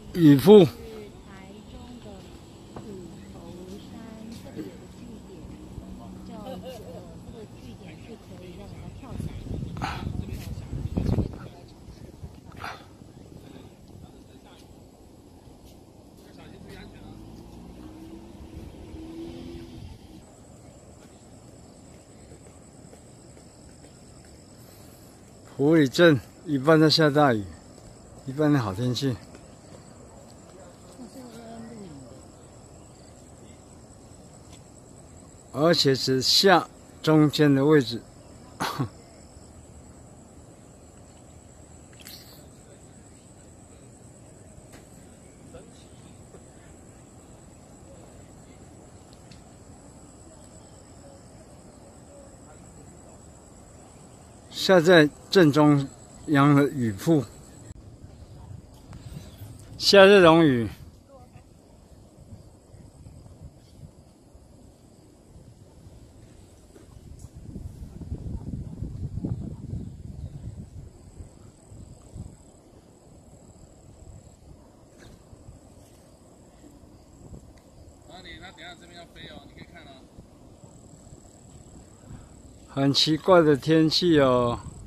雨瀑。 是台中的虎头山，这里有个据点，叫这个据点是可以让人家跳伞的。 埔里镇一半在下大雨，一半的好天气。而且是下中间的位置。下在正中央的雨瀑，下这种雨， 它等一下这边要飞哦，你可以看哦。 很奇怪的天气哦。